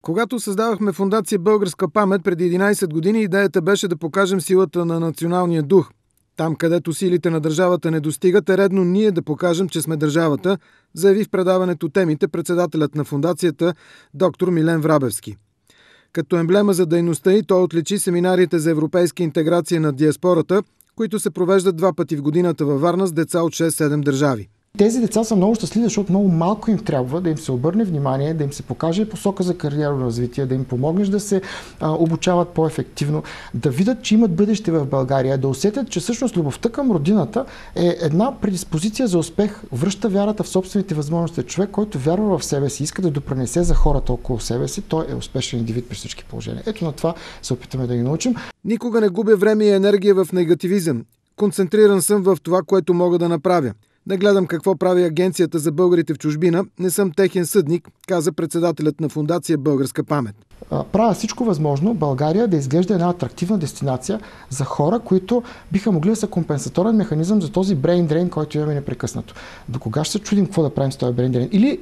Когато създавахме фондация Българска памет преди 11 години, идеята беше да покажем силата на националния дух. Там, където силите на държавата не достигат, е редно ние да покажем, че сме държавата, заяви в предаването Темите председателят на фондацията доктор Милен Врабевски. Като емблема за дейността й, той отличи семинарите за европейска интеграция на диаспората, които се провеждат 2 пъти в годината във Варна с деца от 6-7 държави. Тези деца са много щастливи, защото много малко им трябва да им се обърне внимание, да им се покаже посока за кариерно развитие, да им помогнеш да се обучават по-ефективно, да видят, че имат бъдеще в България, да усетят, че всъщност любовта към родината е една предиспозиция за успех, връща вярата в собствените възможности. Човек, който вярва в себе си, иска да допринесе за хората около себе си, той е успешен индивид при всички положения. Ето на това се опитаме да ги научим. Никога не губя време и енергия в негативизъм. Концентриран съм в това, което мога да направя. Не гледам какво прави Агенцията за българите в чужбина, не съм техен съдник, каза председателят на фондация Българска памет. Правя всичко възможно България да изглежда една атрактивна дестинация за хора, които биха могли да са компенсаторен механизъм за този brain drain, който имаме непрекъснато. До кога ще се чудим какво да правим с този brain drain? Или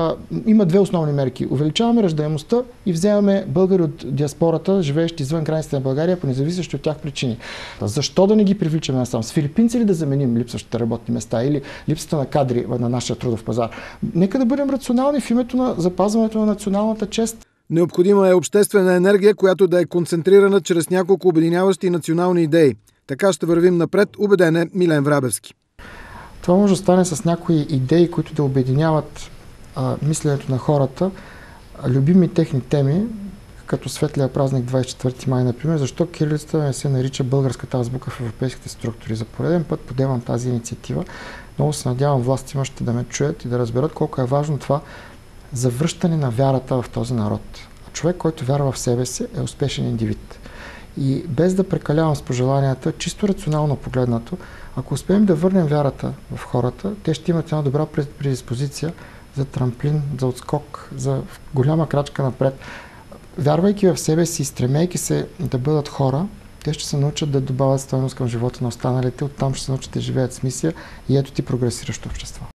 има 2 основни мерки. Увеличаваме раждаемостта и вземаме българи от диаспората, живеещи извън границите на България, по независещи от тях причини. Защо да не ги привличаме насам? С филипинци ли да заменим липсващите работни места или липсата на кадри на нашия трудов пазар? Нека да бъдем рационални в името на запазването на националната чест. Необходима е обществена енергия, която да е концентрирана чрез няколко обединяващи национални идеи. Така ще вървим напред, убеден е Милен Врабевски. Това може да стане с някои идеи, които да обединяват мисленето на хората, любими техни теми, като светлия празник 24 май, например. Защо кирилицата не се нарича българската азбука в европейските структури? За пореден път подемам тази инициатива. Много се надявам властимащите да ме чуят и да разберат колко е важно това за връщане на вярата в този народ. Човек, който вярва в себе си, е успешен индивид. И без да прекалявам с пожеланията, чисто рационално погледнато, ако успеем да върнем вярата в хората, те ще имат една добра предиспозиция за трамплин, за отскок, за голяма крачка напред. Вярвайки в себе си, стремейки се да бъдат хора, те ще се научат да добавят стойност към живота на останалите, оттам ще се научат да живеят с мисия и ето ти прогресиращо общество.